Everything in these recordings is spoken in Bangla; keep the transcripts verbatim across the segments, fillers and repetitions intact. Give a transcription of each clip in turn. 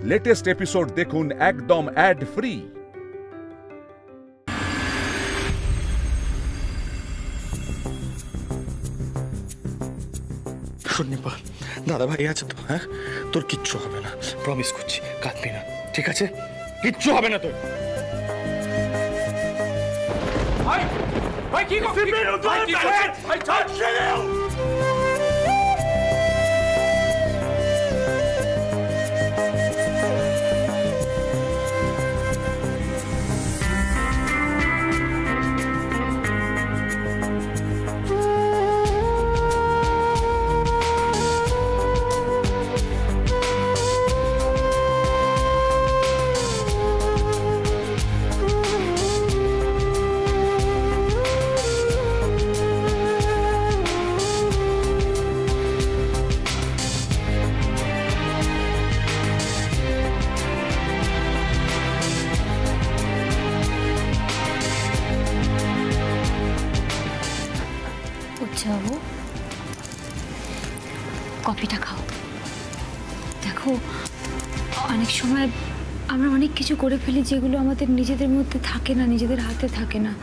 লেটেস্ট এপিসোড দেখুন একদম অ্যাড ফ্রি। নিপা, দাদা ভাই আছে তো? হ্যাঁ, তোর কিচ্ছু হবে না, প্রমিস করছি। কাঁদবি না, ঠিক আছে? কিচ্ছু হবে না তোর। ভাই ভাই কি করছিস? ভাই কি করছিস? ভাই ছাড় ছেড়ে দাও। বাবু, কফিটা খাও। দেখো, অনেক সময় আমরা অনেক কিছু করে ফেলি যেগুলো আমাদের নিজেদের মধ্যে থাকে না, নিজেদের হাতে থাকে না।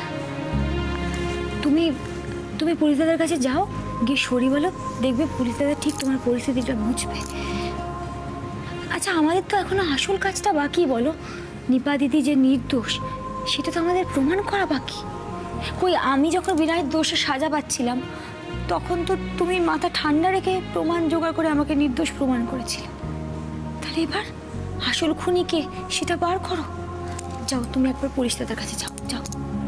তুমি তুমি পুলিশ দাদার কাছে যাও, গিয়ে সরি বলো, দেখবে পুলিশ দাদা ঠিক তোমার পরিস্থিতিটা বুঝবে। আচ্ছা, আমাদের তো এখনো আসল কাজটা বাকি। বলো, নিপা দিদি যে নির্দোষ সেটা তো আমাদের প্রমাণ করা বাকি। কই, আমি যখন বিনায়ের দোষে সাজা পাচ্ছিলাম তখন তো তুমি মাথা ঠান্ডা রেখে প্রমাণ জোগাড় করে আমাকে নির্দোষ প্রমাণ করেছিলে। তাহলে এবার আসল খুনিকে সেটা বার করো। যাও, তুমি একবার পুলিশ দাদার কাছে যাও। যাও।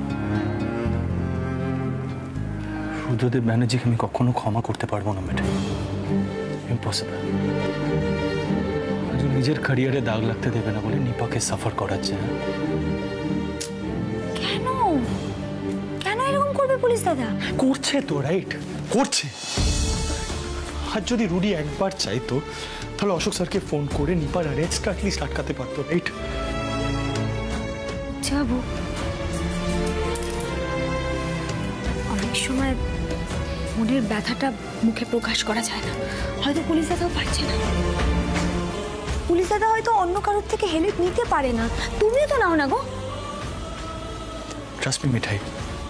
রুদ্রদেব ব্যানার্জিকে আমি কখনো ক্ষমা করতে পারবো না ম্যাডাম, ইম্পসিবল। আজ নিজের ক্যারিয়ারে দাগ লাগতে দেবে না বলে নিপাকে সাফার করাচ্ছে। কেন কেন এরকম করবে পুলিশ দাদা? করছে তো, রাইট, করছে। আর যদি রুডি একবার চাইতো তাহলে অশোক স্যারকে ফোন করে নিপার অ্যারেস্ট অ্যাটলিস্ট আটকাতে পারতো, রাইট? যাবো। অনেক সময় মনের ব্যথাটা মুখে প্রকাশ করা যায় না, হয়তো পুলিশ দাদাও পারছে না। পুলিশ দাদা হয়তো অন্য কারোর থেকে হেল্প নিতে পারে না, তুমিও তো নাও না গো। ট্রাস্ট মি মিঠাই,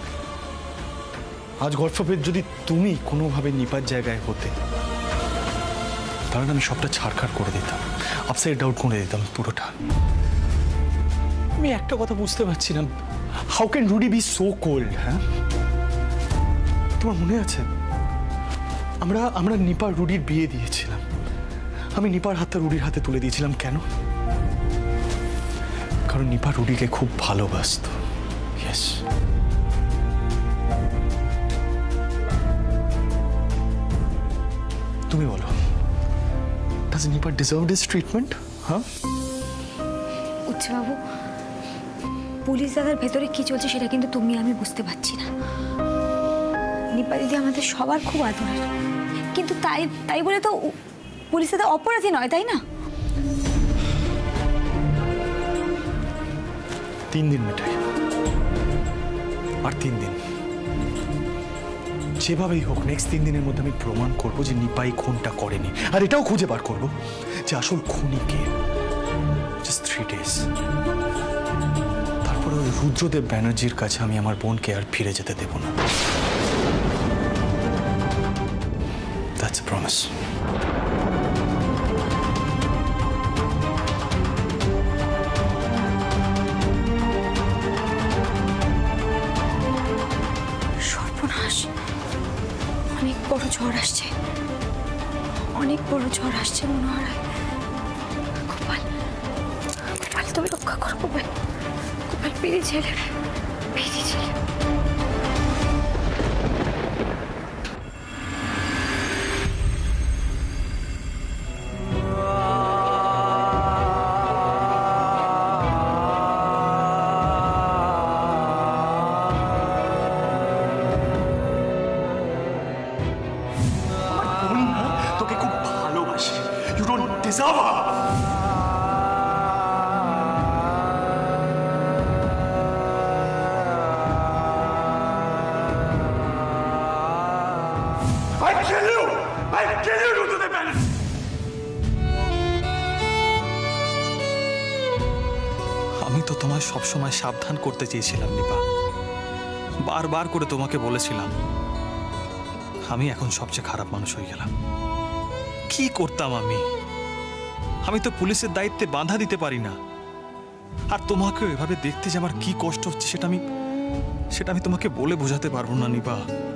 আজ গড ফরবিড যদি তুমি কোনোভাবে নিপার জায়গায় হতে তাহলে আমি সবটা ছাড়খাড় করে দিতাম, আপসাইড ডাউন করে দিতাম পুরোটা। আমি একটা কথা বুঝতে পারছি না, how can Rudy be so cold? হ্যাঁ, তোমার মনে আছে আমরা আমরা নিপা রুডির বিয়ে দিয়েছিলাম, আমি নিপার হাতটা রুডির হাতে তুলে দিয়েছিলাম। কেন? কারণ নিপা রুডিকে খুব ভালোবাসত। ইয়েস, তুমি বলো, does Nipa deserve this treatment? হ্যাঁ? উচ্চ বাবু, পুলিশ দাদার ভেতরে কি চলছে সেটা কিন্তু তুমি আমি বুঝতে পারছি না। নিপা দিদি আমাদের সবার খুব আদরের, কিন্তু তাই তাই বলে তো পুলিশ দাদা অপরাধী নয়, তাই না? তিন দিন মেটাই, আর তিন দিন যেভাবেই হোক নেক্সট তিন দিনের মধ্যে আমি প্রমাণ করবো যে নিপাই খুনটা করেনি, আর এটাও খুঁজে বার করবো যে আসল খুনিকে। জাস্ট থ্রি ডেজ, তারপরে ওই রুদ্রদেব ব্যানার্জির কাছে আমি আমার বোনকে আর ফিরে যেতে দেব না। That's a promise. অনেক বড় ঝড় আসছে, অনেক বড় ঝড় আসছে মনে হয়। গোপাল, গোপাল তুমি রক্ষা করো। গোপাল, গোপাল বেরিয়ে ছেলে, বেরিয়ে ছেলে। I kill you! I kill you, Rudra Banerjee! আমি তো তোমায় সবসময় সাবধান করতে চেয়েছিলাম নিপা, বারবার করে তোমাকে বলেছিলাম। আমি এখন সবচেয়ে খারাপ মানুষ হয়ে গেলাম। কি করতাম আমি? আমি তো পুলিশের দায়িত্বে বাধা দিতে পারি না। আর তোমাকে এভাবে দেখতে যে আমার কি কষ্ট হচ্ছে সেটা আমি সেটা আমি তোমাকে বলে বোঝাতে পারবো না নিপা।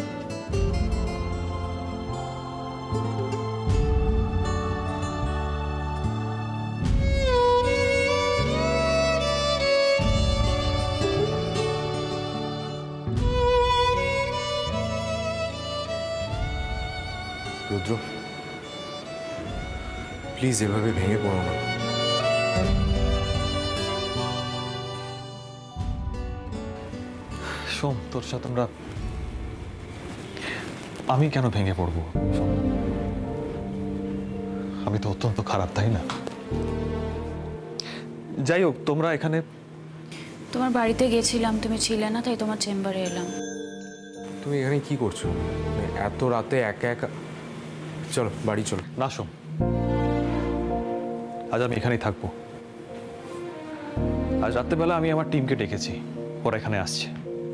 রুদ্র, প্লিজ এভাবে ভেঙে পড়ো না। সোম, তোর সাথে আমরা আমি কেন ভেঙে পড়বো? সোম, আমি তো অত্যন্ত খারাপ, তাই না? যাই হোক, তোমরা এখানে। তোমার বাড়িতে গেছিলাম, তুমি ছিলে না, তাই তোমার চেম্বারে এলাম। তুমি এখানে কি করছো এত রাতে একা একা? চলো বাড়ি চলো। না সোম, আজ আমি এখানেই থাকবো। আজ রাত্রেবেলা আমি আমার টিমকে ডেকেছি, ওরা এখানে আসছে।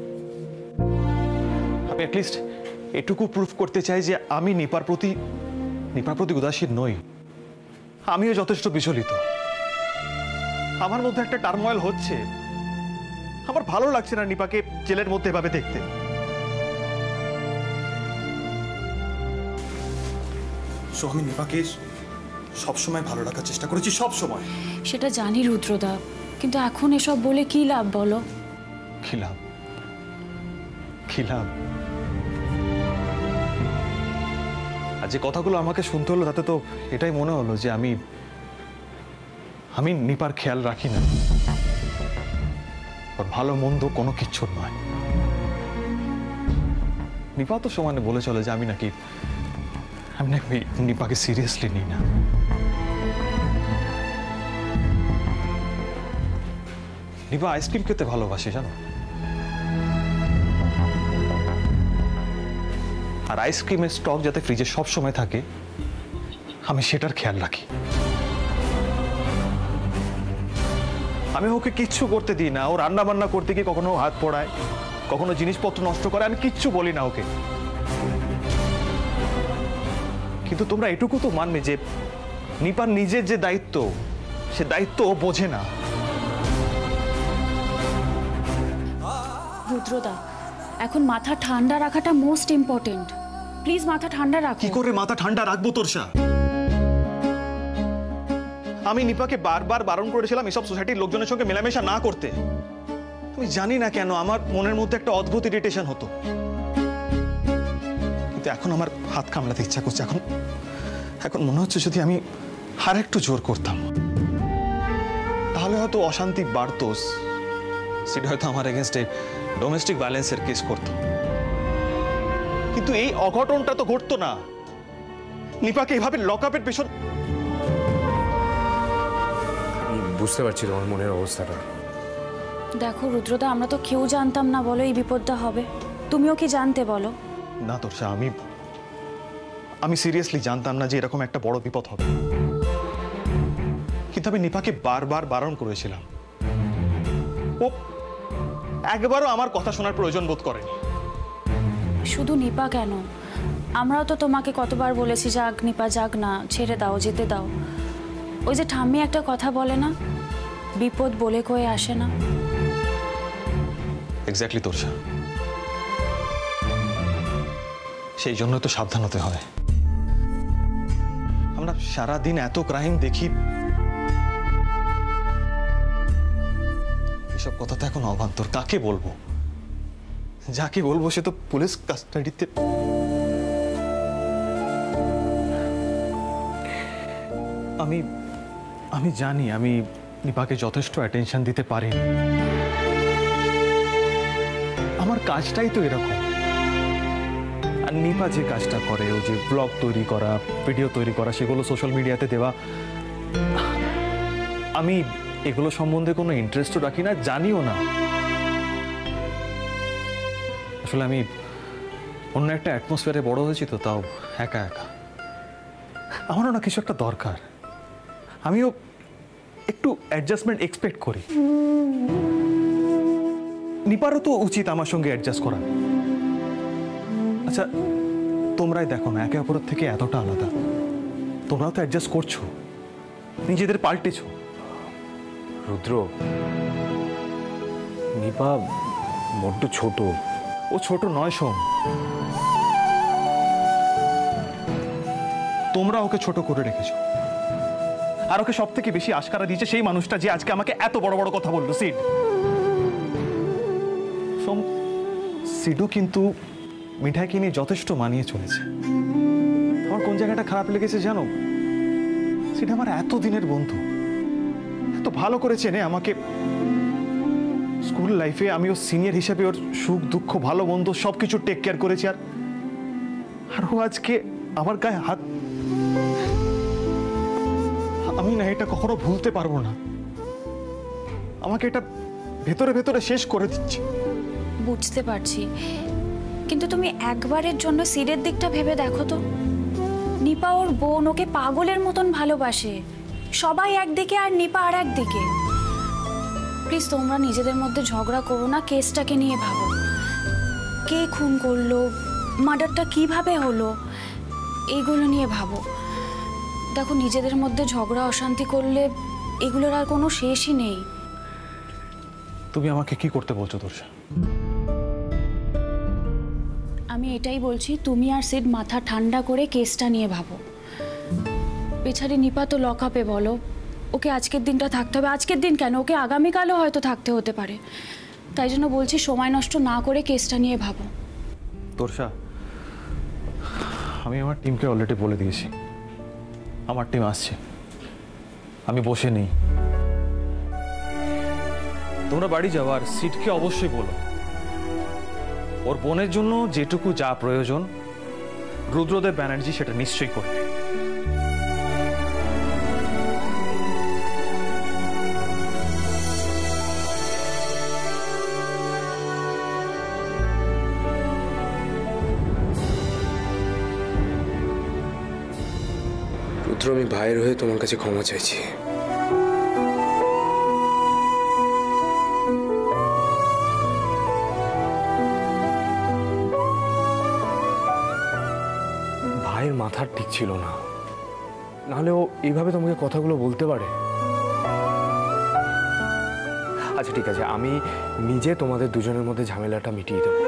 আমি অ্যাটলিস্ট এটুকু প্রুফ করতে চাই যে আমি নিপার প্রতি নিপার প্রতি উদাসীন নই। আমিও যথেষ্ট বিচলিত। আমার মধ্যে একটা টার্মোয়েল হচ্ছে। আমার ভালো লাগছে না নিপাকে জেলের মধ্যে এভাবে দেখতে। সো আমি নিপাকে সবসময় ভালো রাখার চেষ্টা করেছি, সব সময়। সেটা জানি রুদ্রদা, কিন্তু এখন এসব বলে কি লাভ বলো? কি লাভ? কি লাভ? আর যে কথাগুলো আমাকে শুনতে হলো তাতে তো এটাই মনে হলো যে আমি আমি নিপার খেয়াল রাখি না। ওর ভালো মন্দ কোনো কিচ্ছুর নয়। নিপা তো সমানে বলে চলে যে আমি নাকি আমি নাকি নিপাকে সিরিয়াসলি নিই না। নিপা আইসক্রিম খেতে ভালোবাসে, জানো? আর আইসক্রিমের স্টক যাতে ফ্রিজে সব সময় থাকে আমি সেটার খেয়াল রাখি। আমি ওকে কিচ্ছু করতে দিই না। ও রান্না বান্না করতে গিয়ে কখনো হাত পোড়ায়, কখনো জিনিসপত্র নষ্ট করে, আমি কিচ্ছু বলি না ওকে। কিন্তু তোমরা এটুকু তো মানবে যে নিপার নিজের যে দায়িত্ব, সে দায়িত্ব ও বোঝে না। রুদ্রদা, এখন মাথা ঠান্ডা রাখাটা মোস্ট ইম্পর্টেন্ট। প্লিজ মাথা ঠান্ডা রাখো। কি করে মাথা ঠান্ডা রাখবো তোরসা? আমি নিপাকে বারবার বারণ করেছিলাম এসব সোসাইটির লোকজনের সঙ্গে মেলামেশা না করতে। আমি জানি না কেন আমার মনের মধ্যে একটা অদ্ভুত ইরিটেশন হতো। কিন্তু এখন আমার হাত কামড়াতে ইচ্ছা করছে। এখন এখন মনে হচ্ছে যদি আমি আর একটু জোর করতাম তাহলে হয়তো অশান্তি বাড়তো। সেটা হয়তো আমার এগেনস্টে ডোমেস্টিক ভায়োলেন্সের কেস করতো। কিন্তু এই অঘটনটা তো ঘটতো না। নিপাকে এভাবে লকআপের পেছন। বুঝতে পারছি তোমার মনের অবস্থাটা। দেখো রুদ্রদা, আমরা তো কেউ জানতাম না বলো এই বিপদটা হবে। তুমিও কি জানতে বলো? না তোরসা, আমি আমি সিরিয়াসলি জানতাম না যে এরকম একটা বড় বিপদ হবে। কিন্তু আমি নিপাকে বারবার বারণ করেছিলাম। ও একবারও আমার কথা শোনার প্রয়োজন বোধ করেনি। শুধু নিপা কেন, আমরাও তো তোমাকে কতবার বলেছি যাক নিপা যাক না, ছেড়ে দাও, যেতে দাও। ওই যে ঠাম্মি একটা কথা বলে না, বিপদ বলে কয়ে আসে না। এক্স্যাক্টলি তোরসা, সেই জন্য তো সাবধান হতে হয়। আমরা সারাদিন এত ক্রাইম দেখি, এসব কথা তো এখন অবান্তর। কাকে বলবো? যাকে বলবো সে তো পুলিশ কাস্টাডিতে। আমি আমি জানি আমি নিপাকে যথেষ্ট অ্যাটেনশন দিতে পারিনি। আমার কাজটাই তো এরকম। আর নিপা যে কাজটা করে, ও যে ব্লগ তৈরি করা, ভিডিও তৈরি করা, সেগুলো সোশ্যাল মিডিয়াতে দেওয়া, আমি এগুলো সম্বন্ধে কোনো ইন্টারেস্টও রাখি না, জানিও না। আসলে আমি অন্য একটা অ্যাটমসফিয়ারে বড় হয়েছি তো, তাও একা একা। আমারও না কিছু একটা দরকার। আমিও একটু অ্যাডজাস্টমেন্ট এক্সপেক্ট করি। নিপারও তো উচিত আমার সঙ্গে অ্যাডজাস্ট করা। আচ্ছা তোমরাই দেখো না, একে অপরের থেকে এতটা আলাদা, তোমরাও তো অ্যাডজাস্ট করছো, নিজেদের পাল্টেছো। রুদ্র, নিপা বড্ড ছোট। ও ছোট নয় সোম, তোমরা ওকে ছোট করে রেখেছো। আর ওকে সব থেকে বেশি আশকারা দিয়েছে সেই মানুষটা যে আজকে আমাকে এত বড় বড় কথা বললো, সিড। সোম, সিডও কিন্তু মিঠাইকে নিয়ে যথেষ্ট মানিয়ে চলেছে। আমার কোন জায়গাটা খারাপ লেগেছে জানো? সেটা আমার এত দিনের বন্ধু, এত ভালো করে চেনে আমাকে। স্কুল লাইফে আমি ওর সিনিয়র হিসেবে ওর সুখ দুঃখ ভালো মন্দ সবকিছু টেক কেয়ার করেছি। আর আর ও আজকে আমার গায়ে হাত, আমি না এটা কখনো ভুলতে পারবো না। আমাকে এটা ভেতরে ভেতরে শেষ করে দিচ্ছে। বুঝতে পারছি, কিন্তু তুমি একবারের জন্য সিডের দিকটা ভেবে দেখো তো। নিপা ওর বোন, ওকে পাগলের মতন ভালোবাসে। সবাই একদিকে আর নিপা আর একদিকে। প্লিজ তোমরা নিজেদের মধ্যে ঝগড়া করো না, কেসটাকে নিয়ে ভাবো। কে খুন করলো, মার্ডারটা কিভাবে হলো, এইগুলো নিয়ে ভাবো। দেখো নিজেদের মধ্যে ঝগড়া অশান্তি করলে এগুলোর আর কোনো শেষই নেই। তুমি আমাকে কি করতে বলছো তোরসা? আমি এটাই বলছি, তুমি আর সিড মাথা ঠান্ডা করে কেসটা নিয়ে ভাবো। বেচারি নিপা তো লক আপে, বলো ওকে আজকের দিনটা থাকতে হবে। আজকের দিন কেন, ওকে আগামীকালও হয়তো থাকতে হতে পারে। তাই জন্য বলছি সময় নষ্ট না করে কেসটা নিয়ে ভাবো। তোরসা, আমি আমার টিমকে অলরেডি বলে দিয়েছি আমার টিম আসছে, আমি বসে নেই। তোমরা বাড়ি যাও আর সিটকে অবশ্যই বলো ওর বোনের জন্য যেটুকু যা প্রয়োজন রুদ্রদেব ব্যানার্জি সেটা নিশ্চয়ই করবে। রুদ্র, আমি ভাইয়ের হয়ে তোমার কাছে ক্ষমা চাইছি। ভাইয়ের মাথার ঠিক ছিল না, নাহলে ও এইভাবে তোমাকে কথাগুলো বলতে পারে? আচ্ছা ঠিক আছে, আমি নিজে তোমাদের দুজনের মধ্যে ঝামেলাটা মিটিয়ে দেবো।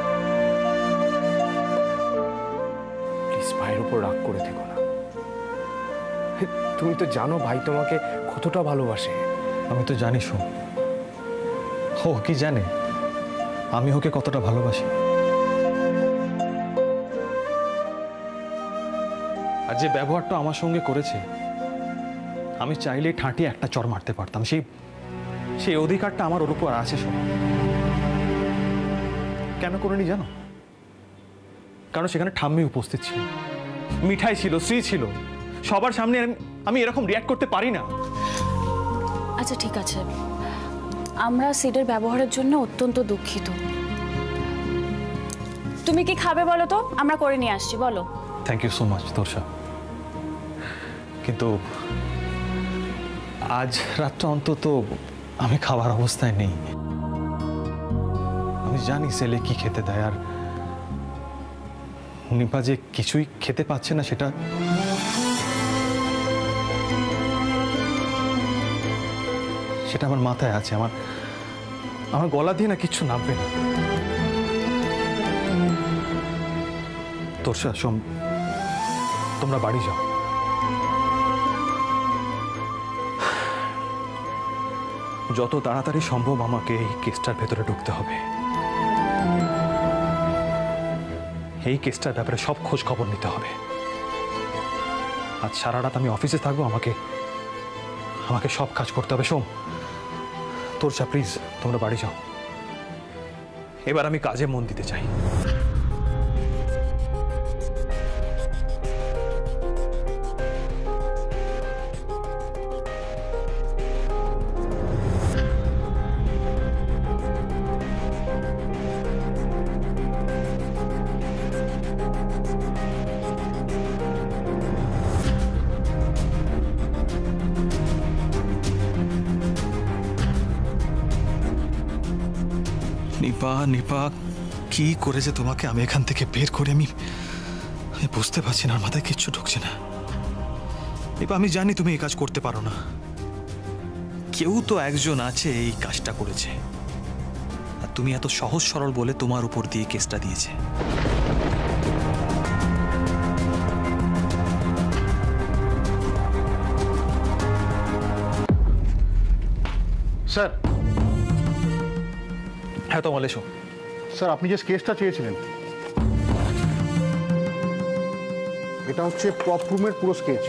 প্লিজ ভাইয়ের উপর রাগ করে থেকো না। তুমি তো জানো ভাই তোমাকে কতটা ভালোবাসে। আমি তো জানি শোন, ও কি জানে আমি ওকে কতটা ভালোবাসি। আর যে ব্যবহারটা আমার সঙ্গে করেছে, আমি চাইলে ঠাঁটি একটা চড় মারতে পারতাম। সেই সেই অধিকারটা আমার ওর উপর আছে। শোন, কেন করিনি জানো? কারণ সেখানে ঠাম্মি উপস্থিত ছিল, মিঠাই ছিল, শ্রী ছিল, সবার সামনে আমি এরকম রিয়াক্ট করতে পারি না। আচ্ছা ঠিক আছে, আমরা সিডের ব্যবহারের জন্য অত্যন্ত দুঃখিত। তুমি কি খাবে বলো তো, আমরা করে নিয়ে আসছি। বলো। Thank you so much Torsa, কিন্তু আজ রাতটা অন্তত আমি খাবার অবস্থায় নেই। আমি জানি ছেলে কি খেতে দেয়, আর নিপা যে কিছুই খেতে পাচ্ছে না সেটা সেটা আমার মাথায় আছে। আমার আমার গলা দিয়ে না কিচ্ছু নামবে না। তোরসা সোম, তোমরা বাড়ি যাও। যত তাড়াতাড়ি সম্ভব আমাকে এই কেসটার ভেতরে ঢুকতে হবে। এই কেসটার ব্যাপারে সব খোঁজ খবর নিতে হবে। আজ সারা রাত আমি অফিসে থাকবো, আমাকে আমাকে সব কাজ করতে হবে। সোম, তোরসা প্লিজ তোমরা বাড়ি যাও, এবার আমি কাজে মন দিতে চাই। নিপা নিপা কি করেছে তোমাকে আমি এখান থেকে বের করে আমি আমি বুঝতে পারছি না, মাথায় কিচ্ছু ঢুকছে না। নিপা আমি জানি তুমি এই কাজ করতে পারো না, কেউ তো একজন আছে এই কাজটা করেছে, আর তুমি এত সহজ সরল বলে তোমার উপর দিয়ে কেসটা দিয়েছে। স্যার হ্যাঁ তোমাল এসো। স্যার আপনি যে স্কেচটা চেয়েছিলেন এটা হচ্ছে প্রপ রুমের পুরো স্কেচ।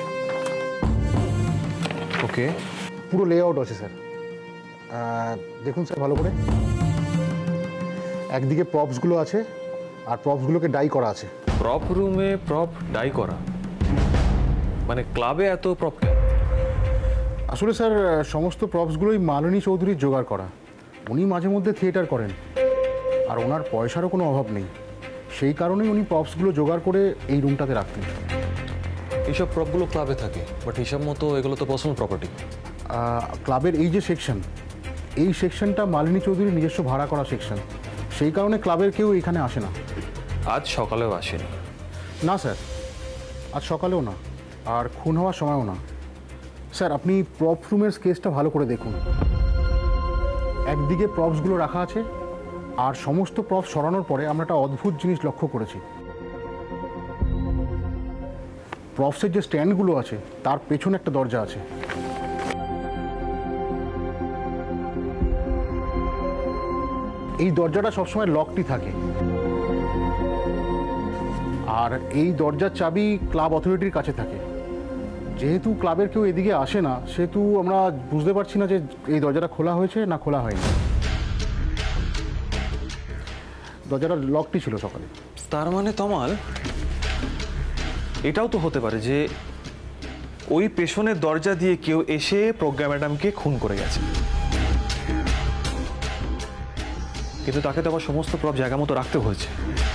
ওকে, পুরো লেআউট আছে স্যার, দেখুন স্যার ভালো করে। একদিকে প্রপসগুলো আছে আর প্রপসগুলোকে ডাই করা আছে। প্রপ রুমে প্রপ ডাই করা মানে ক্লাবে এত প্রপ? আসলে স্যার সমস্ত প্রপসগুলোই মালিনী চৌধুরীর জোগাড় করা। উনি মাঝে মধ্যে থিয়েটার করেন আর ওনার পয়সারও কোনো অভাব নেই, সেই কারণেই উনি প্রপসগুলো জোগাড় করে এই রুমটাতে রাখতেন। এইসব প্রপগুলো ক্লাবে থাকে, বাট হিসাব মতো এগুলো তো পার্সোনাল প্রপার্টি। ক্লাবের এই যে সেকশন, এই সেকশনটা মালিনী চৌধুরীর নিজস্ব ভাড়া করা সেকশন, সেই কারণে ক্লাবের কেউ এখানে আসে না। আজ সকালেও আসেনি? না স্যার, আজ সকালেও না, আর খুন হওয়ার সময়ও না। স্যার আপনি প্রপ রুমের স্কেচটা ভালো করে দেখুন। একদিকে প্রপসগুলো রাখা আছে আর সমস্ত প্রপস সরানোর পরে আমরা একটা অদ্ভুত জিনিস লক্ষ্য করেছি। প্রপসের যে স্ট্যান্ডগুলো আছে তার পেছনে একটা দরজা আছে। এই দরজাটা সবসময় লকটি থাকে, আর এই দরজার চাবি ক্লাব অথরিটির কাছে থাকে। যেহেতু ক্লাবের কেউ এদিকে আসে না, সেহেতু আমরা বুঝতে পারছি না যে এই দরজাটা খোলা হয়েছে না খোলা হয়নি। দরজাটা লকটি ছিল সকালে। তার মানে তমাল এটাও তো হতে পারে যে ওই পেছনের দরজা দিয়ে কেউ এসে প্রজ্ঞা ম্যাডামকে খুন করে গেছে, কিন্তু তাকে তো আবার সমস্ত প্রপ জায়গা মতো রাখতে হয়েছে।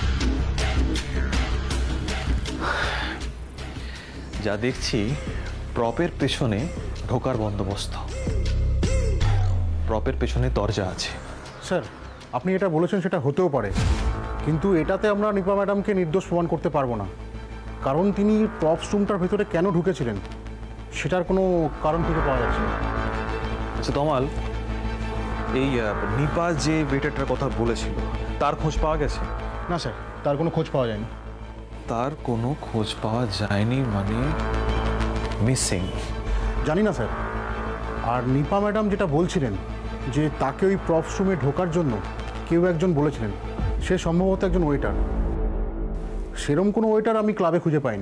যা দেখছি প্রপের পেছনে ঢোকার বন্দোবস্ত, প্রপের পেছনে দরজা আছে। স্যার আপনি এটা বলেছেন সেটা হতেও পারে, কিন্তু এটাতে আমরা নিপা ম্যাডামকে নির্দোষ প্রমাণ করতে পারবো না, কারণ তিনি প্রপস রুমটার ভেতরে কেন ঢুকেছিলেন সেটার কোনো কারণ খুঁজে পাওয়া যাচ্ছে না। আচ্ছা তমাল, এই নিপা যে ওয়েটারটার কথা বলেছিল তার খোঁজ পাওয়া গেছে? না স্যার, তার কোনো খোঁজ পাওয়া যায়নি। তার কোনো খোঁজ পাওয়া যায়নি মানে মিসিং? জানি না স্যার। আর নিপা ম্যাডাম যেটা বলছিলেন যে তাকে ওই প্রপস রুমে ঢোকার জন্য কেউ একজন বলেছিলেন, সে সম্ভবত একজন ওয়েটার। সেরম কোনো ওয়েটার আমি ক্লাবে খুঁজে পাইনি,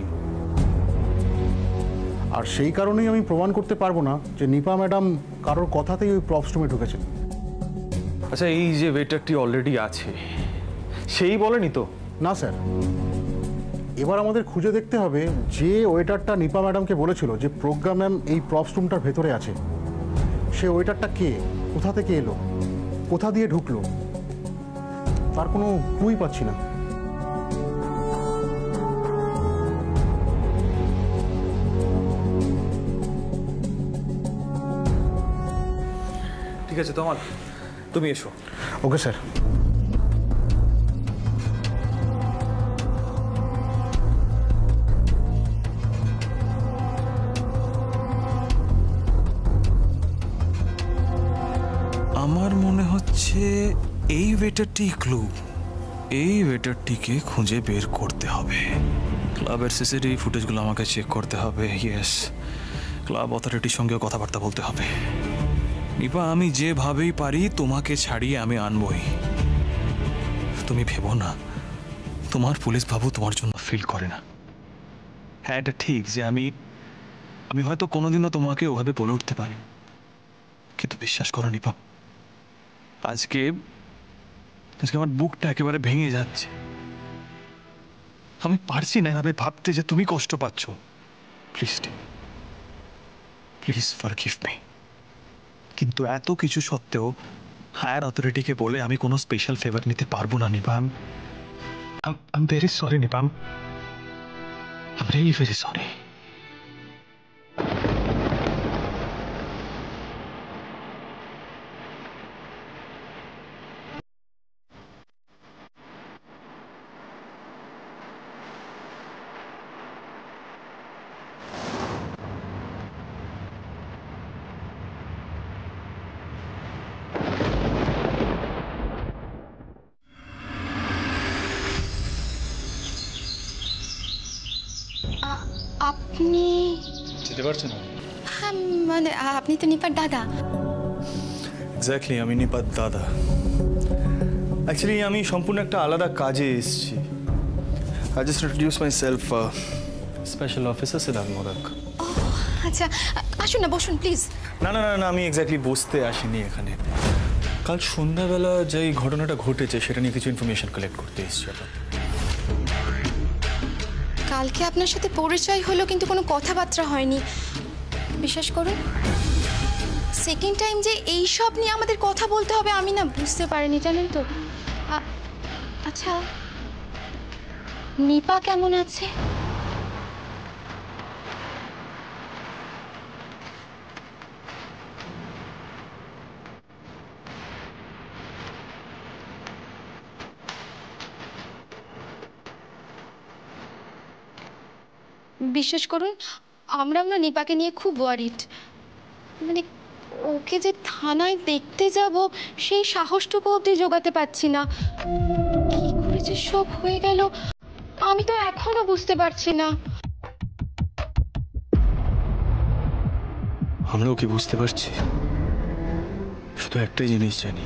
আর সেই কারণেই আমি প্রমাণ করতে পারবো না যে নিপা ম্যাডাম কারোর কথাতেই ওই প্রপস রুমে ঢুকেছেন। আচ্ছা এই যে ওয়েটারটি অলরেডি আছে সেই বলেনি তো? না স্যার, এবার আমাদের খুঁজে দেখতে হবে যে ওয়েটারটা নিপা ম্যাডামকে বলেছিল যে প্রজ্ঞা ম্যাম এই প্রপস রুমটার ভেতরে আছে, সে ওয়েটারটা কে, কোথা থেকে এলো, কোথা দিয়ে ঢুকলো, তার কোনো ক্লুই পাচ্ছি না। ঠিক আছে তমাল, তুমি এসো। Okay sir. আমার মনে হচ্ছে এই ওয়েটারটি ক্লু, এই ওয়েটারটিকে খুঁজে বের করতে হবে। ক্লাবের সিসিটিভি ফুটেজগুলো আমাকে চেক করতে হবে। ইয়েস, ক্লাব অথরিটির সঙ্গেও কথাবার্তা বলতে হবে। নিপা আমি যেভাবেই পারি তোমাকে ছাড়িয়ে আমি আনবই। তুমি ভেবো না তোমার পুলিশ বাবু তোমার জন্য ফিল করে না। হ্যাঁ এটা ঠিক যে আমি আমি হয়তো কোনোদিনও তোমাকে ওভাবে বলে উঠতে পারি, কিন্তু বিশ্বাস করো নিপা, আজকে আজকে আমার বুকটা একেবারে ভেঙে যাচ্ছে। আমি পারছি না এভাবে ভাবতে যে তুমি কষ্ট পাচ্ছ। Please please forgive me. কিন্তু এত কিছু সত্ত্বেও হায়ার অথরিটিকে বলে আমি কোনো স্পেশাল ফেভার নিতে পারবো না Nipa. I am very sorry Nipa, I am really very sorry. পারছেন আপনি? হ্যাঁ মানে আপনি তো নিপার দাদা। এক্স্যাক্টলি, আমি নিপাত দাদা। অ্যাকচুয়ালি আমি সম্পূর্ণ একটা আলাদা কাজে এসেছি। I just introduce myself, special officer Siddharth Modak. আচ্ছা আসুন না, বসুন প্লিজ। না না না না আমি এক্স্যাক্টলি বসতে আসিনি এখানে। কাল সন্ধ্যাবেলা যে ঘটনাটা ঘটেছে সেটা নিয়ে কিছু ইনফরমেশন কালেক্ট করতে এসেছি। কালকে আপনার সাথে পরিচয় হলো কিন্তু কোনো কথাবার্তা হয়নি। বিশ্বাস করুন, সেকেন্ড টাইম যে এই সব নিয়ে আমাদের কথা বলতে হবে আমি না বুঝতে পারিনি, জানেন তো। আ- আচ্ছা নিপা কেমন আছে? বিশ্বাস করুন, আমরা আমরা নিপাকে নিয়ে খুব ওয়ারিড। মানে ওকে যে থানায় দেখতে যাব সেই সাহসটুকু অবধি জোগাতে পারছি না। কি করে যে সব হয়ে গেল আমি তো এখনো বুঝতে পারছি না। আমরাও কি বুঝতে পারছি? শুধু একটাই জিনিস জানি,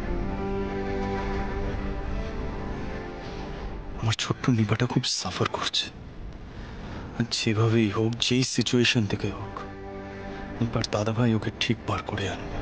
আমার ছোট্ট নিপাটা খুব সাফার করছে। আর যেভাবেই হোক, যেই সিচুয়েশন থেকে হোক, নিপার দাদাভাই ওকে ঠিক বার করে আনবে।